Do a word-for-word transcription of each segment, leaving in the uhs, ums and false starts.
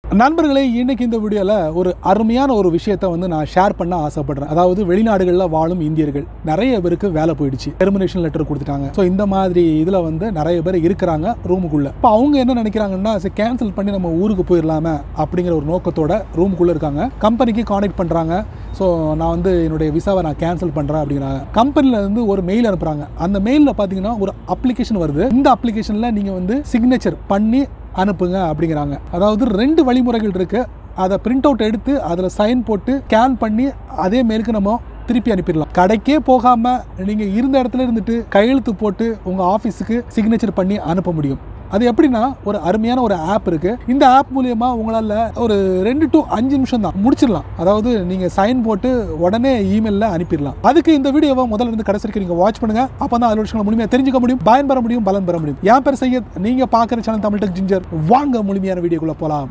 நண்பர்களே, இன்னைக்கு இந்த வீடியோல ஒரு அருமையான ஒரு விஷயத்தை வந்து நான் ஷேர் பண்ண ஆசைப்படுறேன். அதாவது வெளிநாடுகளில் வாழும் இந்தியர்கள் நிறைய பேருக்கு வேலை போயிடுச்சு, டெர்மினேஷன் லெட்டர் கொடுத்துட்டாங்க. ஸோ இந்த மாதிரி இதில் வந்து நிறைய பேர் இருக்கிறாங்க ரூமுக்குள்ள. இப்போ அவங்க என்ன நினைக்கிறாங்கன்னா, கேன்சல் பண்ணி நம்ம ஊருக்கு போயிடலாமே அப்படிங்கிற ஒரு நோக்கத்தோட ரூமுக்குள்ள இருக்காங்க. கம்பெனிக்கு கான்டாக்ட் பண்ணுறாங்க. ஸோ நான் வந்து என்னுடைய விசாவை நான் கேன்சல் பண்ணுறேன் அப்படிங்கிறாங்க. கம்பெனியில் இருந்து ஒரு மெயில் அனுப்புகிறாங்க. அந்த மெயிலில் பார்த்தீங்கன்னா ஒரு அப்ளிகேஷன் வருது. இந்த அப்ளிகேஷனில் நீங்கள் வந்து சிக்னேச்சர் பண்ணி அனுப்புங்க அப்படிங்கிறாங்க. அதாவது ரெண்டு வழிமுறைகள் இருக்கு. அதை பிரிண்ட் அவுட் எடுத்து அதில் சைன் போட்டு ஸ்கேன் பண்ணி அதே மெயிலுக்கு நம்ம திருப்பி அனுப்பிடலாம். கடைக்கே போகாம நீங்க இருந்த இடத்துல இருந்துட்டு கையெழுத்து போட்டு உங்க ஆஃபீஸுக்கு சிக்னேச்சர் பண்ணி அனுப்ப முடியும். அது எப்படின்னா, ஒரு அருமையான ஒரு ஆப் இருக்கு. இந்த ஆப் மூலியமா உங்களால ஒரு ரெண்டு டு அஞ்சு நிமிஷம் தான் முடிச்சிடலாம். அதாவது நீங்க சைன் போட்டு உடனே இமெயில்ல அனுப்பிடலாம். அதுக்கு இந்த வீடியோவை முதல்ல இருந்து கடைசி வரைக்கும் நீங்க வாட்ச் பண்ணுங்க. அப்பதான் அதோட விஷயங்களை முழுமையா தெரிஞ்சுக்க முடியும், பயன் பெற முடியும், பலன் பெற முடியும். என் பேர் சையத், நீங்க பாக்குற சேனல் தமிழ் டெக் ஜிஞ்சர். வாங்க முழுமையான வீடியோக்குள்ள போலாம்.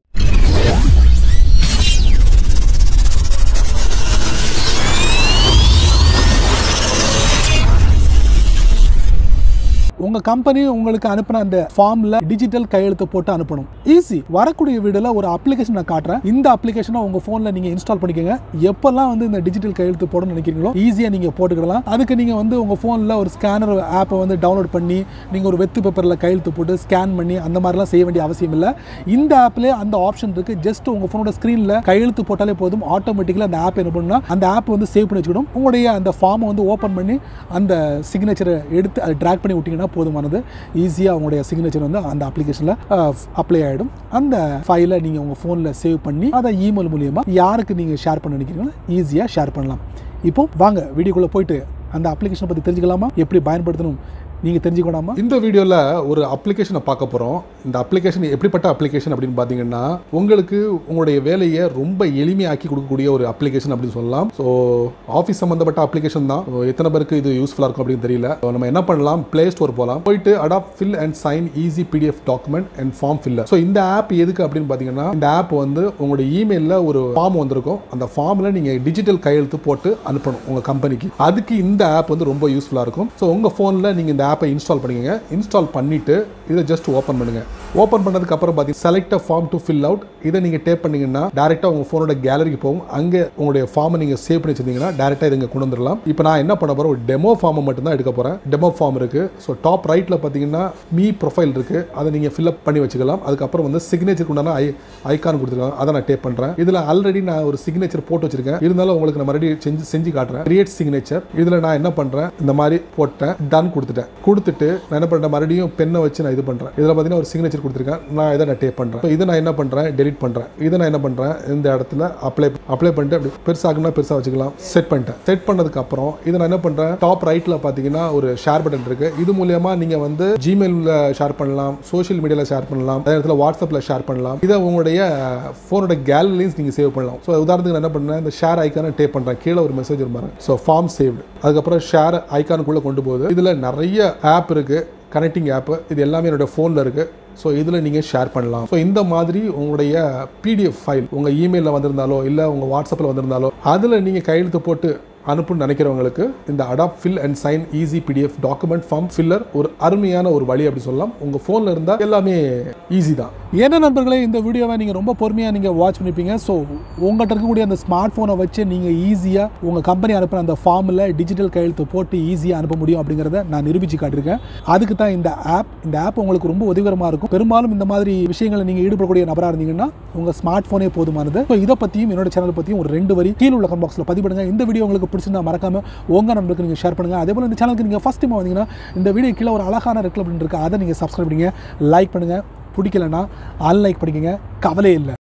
உங்க கம்பெனி உங்களுக்கு அனுப்பின அந்த ஃபார்ம்ல டிஜிட்டல் கையெழுத்து போட்டு அனுப்பணும். ஈஸி. வரக்கூடிய வீடியோல ஒரு அப்ளிகேஷன் நான் காட்டுறேன். இந்த அப்ளிகேஷனை உங்க போன்ல நீங்க இன்ஸ்டால் பண்ணிக்கோங்க. எப்பெல்லாம் வந்து இந்த டிஜிட்டல் கையெழுத்து போடணும்னு நினைக்கிறீங்களோ ஈஸியா நீங்க போட்டுக்கலாம். அதுக்கு நீங்க வந்து உங்க போன்ல ஒரு ஸ்கேனர் ஆப்பை வந்து டவுன்லோட் பண்ணி நீங்க ஒரு வெத்து பேப்பர்ல கையெழுத்து போட்டு ஸ்கேன் பண்ணி அந்த மாதிரிலாம் செய்ய வேண்டிய அவசியம் இல்லை. இந்த ஆப்ல அந்த ஆப்ஷன் இருக்கு. ஜஸ்ட் உங்க போனோட ஸ்கிரீன்ல கையெழுத்து போட்டாலே போதும். ஆட்டோமேட்டிக்கலா அந்த ஆப் என்ன பண்ணுன்னா அந்த ஆப் வந்து சேவ் பண்ணி வச்சுக்கணும். உங்களுடைய அந்த ஃபார்மை வந்து ஓப்பன் பண்ணி அந்த சிக்னேச்சரை எடுத்து அதை ட்ராக் பண்ணி விட்டீங்கன்னா போதுமானது. ஈஸியாக உங்களுடைய சிக்னேச்சர் வந்து அந்த அப்ளிகேஷனில் அப்ளை ஆகிடும். அந்த ஃபைலை நீங்கள் உங்கள் ஃபோனில் சேவ் பண்ணி அதை இமெயில் மூலியமாக யாருக்கு நீங்கள் ஷேர் பண்ண நினைக்கிறீங்களோ ஈஸியாக ஷேர் பண்ணலாம். இப்போ வாங்க வீடியோக்குள்ளே போயிட்டு அந்த அப்ளிகேஷனை பற்றி தெரிஞ்சுக்கலாமா, எப்படி பயன்படுத்தணும் நீங்கள் தெரிஞ்சுக்கணுமா? இந்த வீடியோவில் ஒரு அப்ளிகேஷனை பார்க்க போகிறோம். இந்த அப்ளிகேஷன் எப்படிப்பட்ட அப்ளிகேஷன் அப்படின்னு பார்த்தீங்கன்னா, உங்களுக்கு உங்களுடைய வேலையை ரொம்ப எளிமையாக்கி கொடுக்கக்கூடிய ஒரு அப்ளிகேஷன் அப்படின்னு சொல்லலாம். ஸோ ஆஃபீஸ் சம்மந்தப்பட்ட அப்ளிகேஷன் தான். எத்தனை பேருக்கு இது யூஸ்ஃபுல்லாக இருக்கும் அப்படின்னு தெரியல. நம்ம என்ன பண்ணலாம், பிளே ஸ்டோர் போகலாம். போயிட்டு adapt fill and sign easy PDF document and form filler. So இந்த ஆப் எதுக்கு அப்படின்னு பார்த்தீங்கன்னா, இந்த ஆப் வந்து உங்களுடைய இமெயிலில் ஒரு ஃபார்ம் வந்திருக்கும். அந்த ஃபார்மில் நீங்கள் டிஜிட்டல் கையெழுத்து போட்டு அனுப்பணும் உங்கள் கம்பெனிக்கு. அதுக்கு இந்த ஆப் வந்து ரொம்ப யூஸ்ஃபுல்லாக இருக்கும். ஸோ உங்கள் ஃபோனில் நீங்கள் இந்த ஆப்பை இன்ஸ்டால் பண்ணிக்கங்க. இன்ஸ்டால் பண்ணிட்டு இதை ஜஸ்ட் ஓப்பன் பண்ணுங்க. ஓப்பன் பண்ணதுக்கு அப்புறம் பார்த்தீங்கன்னா select a form to fill out. இதை நீங்கள் டேப் பண்ணீங்கன்னா டேரெக்டாக உங்கள் ஃபோனோட கேலரிக்கு போகும். அங்கே உங்களுடைய ஃபார்மை நீங்கள் சேவ் பண்ணி வச்சிருந்தீங்கன்னா டேரெக்டாக இதை கொண்டு வந்துடலாம். இப்போ நான் என்ன பண்ண போகிறேன், ஒரு டெமோ ஃபார்மை மட்டும் தான் எடுக்க போகிறேன். டெமோ ஃபார்ம் இருக்குது. ஸோ டாப் ரைட்டில் பார்த்தீங்கன்னா மீ ப்ரொஃபைல் இருக்குது. அதை நீங்கள் ஃபில்அப் பண்ணி வச்சுக்கலாம். அதுக்கப்புறம் வந்து சிக்னேச்சருக்கு உண்டான ஐ ஐக்கான் கொடுத்துருக்காங்க. அதை நான் டேப் பண்ணுறேன். இதில் ஆல்ரெடி நான் ஒரு சிக்னேச்சர் போட்டு வச்சிருக்கேன். இருந்தாலும் உங்களுக்கு நான் மறுபடியும் செஞ்சு செஞ்சு காட்டுறேன். Create signature. இதில் நான் என்ன பண்ணுறேன், இந்த மாதிரி போட்டேன், டன் கொடுத்துட்டேன். கொடுத்துட்டு நான் என்ன பண்ணுறேன், மறுபடியும் பெண்ணை வச்சு நான் இது பண்ணுறேன். இதில் பார்த்தீங்கன்னா ஒரு சிக்னேச்சர் கொடுத்துருக்கேன். நான் இதை நான் டேப் பண்ணுறேன். இதை நான் என்ன பண்ணுறேன், டெலிட் பண்ணுறேன். இதை நான் என்ன பண்ணுறேன், இந்த இடத்துல அப்ளை அப்ளை பண்ணிட்டு அப்படி பெருசாகணும்னா பெருசாக வச்சுக்கலாம். செட் பண்ணிட்டேன். செட் பண்ணதுக்கு அப்புறம் இதை நான் என்ன பண்ணுறேன், டாப் ரைட்டில் பார்த்தீங்கன்னா ஒரு ஷேர் பட்டன் இருக்குது. இது மூலியமா நீங்கள் வந்து ஜிமெயிலில் ஷேர் பண்ணலாம், சோஷியல் மீடியாவில் ஷேர் பண்ணலாம், அதே இடத்துல வாட்ஸ்அப்பில் ஷேர் பண்ணலாம். இதை உங்களுடைய ஃபோனோட கேலரிலையும் நீங்கள் சேவ் பண்ணலாம். ஸோ உதாரணத்துக்கு நான் என்ன பண்ணுறேன், இந்த ஷேர் ஐக்கானை டேப் பண்ணுறேன். கீழே ஒரு மெசேஜ் வரும். So form saved. அதுக்கப்புறம் ஷேர் ஐக்கானுக்குள்ளே கொண்டு போகுது. இதில் நிறைய ஆப் இருக்குது, கனெக்டிங் ஆப்பு. இது எல்லாமே என்னோட ஃபோனில் இருக்குது. ஸோ இதில் நீங்கள் ஷேர் பண்ணலாம். ஸோ இந்த மாதிரி உங்களுடைய பிடிஎஃப் ஃபைல் உங்கள் இமெயிலில் வந்திருந்தாலோ இல்லை உங்கள் வாட்ஸ்அப்பில் வந்திருந்தாலோ அதில் நீங்கள் கையெழுத்து போட்டு அனுப்புன்னு நினைக்கிறவங்களுக்கு இந்த adapt fill and sign easy PDF document form filler ஒரு அருமையான ஒரு வழி அப்படி சொல்லலாம். உங்கள் ஃபோனில் இருந்தால் எல்லாமே ஈஸி தான். ஏன்னா நண்பர்களே, இந்த வீடியோவை நீங்கள் ரொம்ப பொறுமையாக நீங்கள் வாட்ச் பண்ணிப்பீங்க. ஸோ உங்கள்கிட்ட இருக்கக்கூடிய அந்த ஸ்மார்ட் ஃபோனை வச்சு நீங்கள் ஈஸியாக உங்கள் கம்பெனி அனுப்புகிற அந்த ஃபார்மில் டிஜிட்டல் கையெழுத்து போட்டு ஈஸியாக அனுப்ப முடியும் அப்படிங்கிறத நான் நிரூபித்து காட்டியிருக்கேன். அதுக்கு தான் இந்த ஆப். இந்த ஆப் உங்களுக்கு ரொம்ப உதவிகரமாக இருக்கும். பெரும்பாலும் இந்த மாதிரி விஷயங்களை நீங்கள் ஈடுபடக்கூடிய நபராக இருந்தீங்கன்னா உங்கள் ஸ்மார்ட் ஃபோனே போதுமானது. ஸோ இதை பற்றியும் என்னோட சேனல் பற்றியும் ஒரு ரெண்டு வரி கீழே உள்ள கமெண்ட் பாக்ஸில் பதிவிடுங்க. இந்த வீடியோ உங்களுக்கு பிடிச்சிருந்தா மறக்காம உங்க நண்பர்களுக்கு நீங்கள் ஷேர் பண்ணுங்கள். அதே போல் இந்த சேனலுக்கு நீங்கள் ஃபஸ்ட் டைம் வந்தீங்கன்னா இந்த வீடியோ கீழே ஒரு அழகான ரெட் பட்டன் இருக்குது. அதை நீங்கள் சப்ஸ்கிரைப் பண்ணுங்க, லைக் பண்ணுங்கள். பிடிக்கலன்னா அன்லைக் பண்ணிக்கங்க, கவலை இல்லை.